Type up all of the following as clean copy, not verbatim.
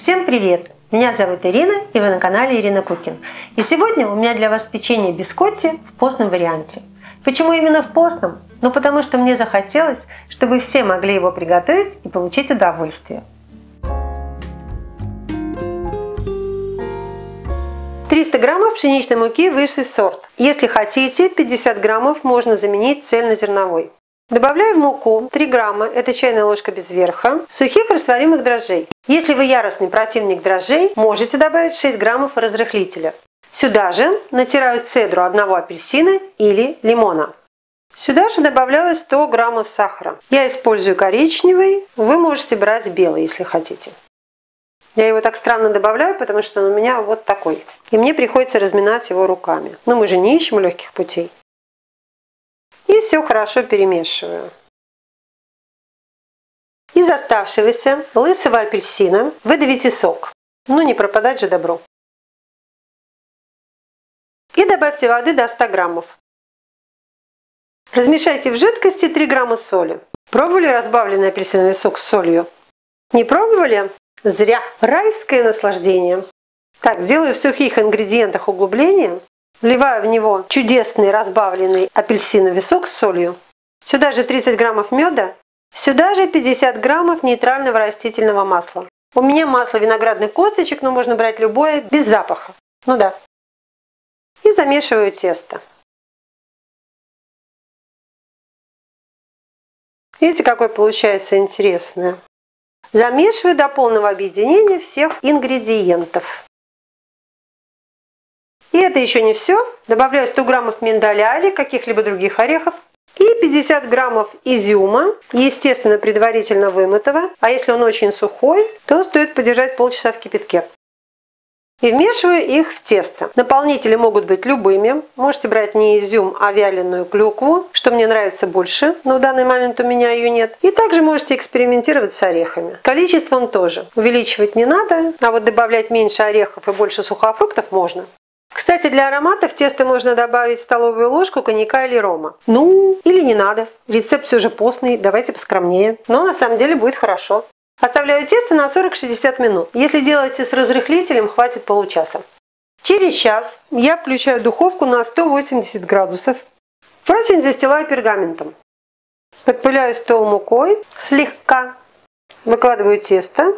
Всем привет! Меня зовут Ирина, и вы на канале Ирина Кукин. И сегодня у меня для вас печенье бискотти в постном варианте. Почему именно в постном? Ну потому что мне захотелось, чтобы все могли его приготовить и получить удовольствие. 300 граммов пшеничной муки высший сорт. Если хотите, 50 граммов можно заменить цельнозерновой. Добавляю в муку 3 грамма, это чайная ложка без верха, сухих растворимых дрожжей. Если вы яростный противник дрожжей, можете добавить 6 граммов разрыхлителя. Сюда же натираю цедру одного апельсина или лимона. Сюда же добавляю 100 граммов сахара. Я использую коричневый, вы можете брать белый, если хотите. Я его так странно добавляю, потому что он у меня вот такой. И мне приходится разминать его руками. Но мы же не ищем легких путей. И все хорошо перемешиваю. Из оставшегося лысого апельсина выдавите сок. Ну не пропадать же добру. И добавьте воды до 100 граммов. Размешайте в жидкости 3 грамма соли. Пробовали разбавленный апельсиновый сок с солью? Не пробовали? Зря. Райское наслаждение. Так, делаю в сухих ингредиентах углубление. Вливаю в него чудесный разбавленный апельсиновый сок с солью. Сюда же 30 граммов меда. Сюда же 50 граммов нейтрального растительного масла. У меня масло виноградных косточек, но можно брать любое, без запаха. Ну да. И замешиваю тесто. Видите, какое получается интересное. Замешиваю до полного объединения всех ингредиентов. И это еще не все. Добавляю 100 граммов миндаля или каких-либо других орехов. И 50 граммов изюма, естественно, предварительно вымытого. А если он очень сухой, то стоит подержать полчаса в кипятке. И вмешиваю их в тесто. Наполнители могут быть любыми. Можете брать не изюм, а вяленую клюкву, что мне нравится больше, но в данный момент у меня ее нет. И также можете экспериментировать с орехами. Количеством тоже. Увеличивать не надо, а вот добавлять меньше орехов и больше сухофруктов можно. Кстати, для аромата в тесто можно добавить столовую ложку коньяка или рома. Ну, или не надо. Рецепт все же постный, давайте поскромнее. Но на самом деле будет хорошо. Оставляю тесто на 40-60 минут. Если делаете с разрыхлителем, хватит получаса. Через час я включаю духовку на 180 градусов. Противень застилаю пергаментом. Подпыляю стол мукой слегка. Выкладываю тесто.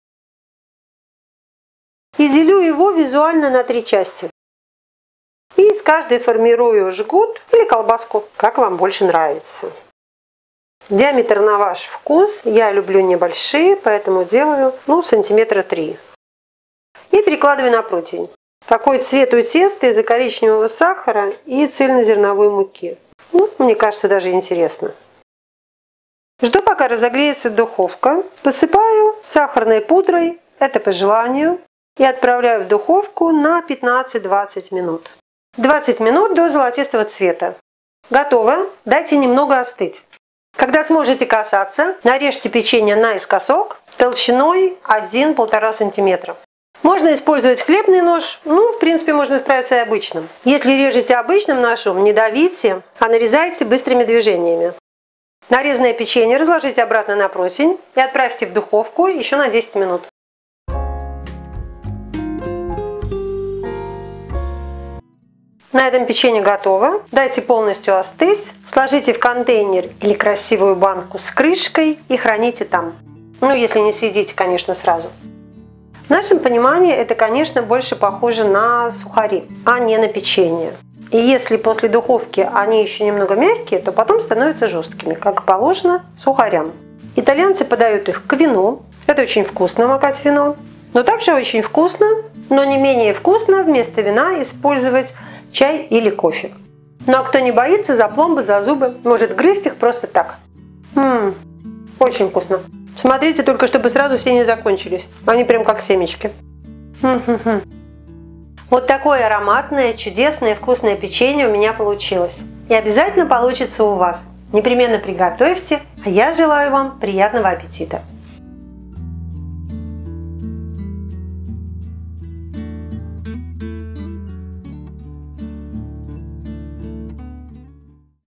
И делю его визуально на 3 части. И из каждой формирую жгут или колбаску, как вам больше нравится. Диаметр на ваш вкус. Я люблю небольшие, поэтому делаю сантиметра 3. И перекладываю на противень. Такой цвет у теста из-за коричневого сахара и цельнозерновой муки. Мне кажется, даже интересно. Жду, пока разогреется духовка. Посыпаю сахарной пудрой, это по желанию. И отправляю в духовку на 15-20 минут. 20 минут до золотистого цвета. Готово. Дайте немного остыть. Когда сможете касаться, нарежьте печенье наискосок толщиной 1-1,5 см. Можно использовать хлебный нож, в принципе можно справиться и обычным. Если режете обычным ножом, не давите, а нарезайте быстрыми движениями. Нарезанное печенье разложите обратно на противень и отправьте в духовку еще на 10 минут. На этом печенье готово. Дайте полностью остыть. Сложите в контейнер или красивую банку с крышкой и храните там. Если не съедите, конечно, сразу. В нашем понимании это, конечно, больше похоже на сухари, а не на печенье. И если после духовки они еще немного мягкие, то потом становятся жесткими, как положено сухарям. Итальянцы подают их к вину. Это очень вкусно макать вино. Но также очень вкусно, но не менее вкусно вместо вина использовать чай или кофе. Ну а кто не боится за пломбы, за зубы, может грызть их просто так. Очень вкусно. Смотрите только, чтобы сразу все не закончились. Они прям как семечки. Вот такое ароматное, чудесное, вкусное печенье у меня получилось. И обязательно получится у вас. Непременно приготовьте, а я желаю вам приятного аппетита.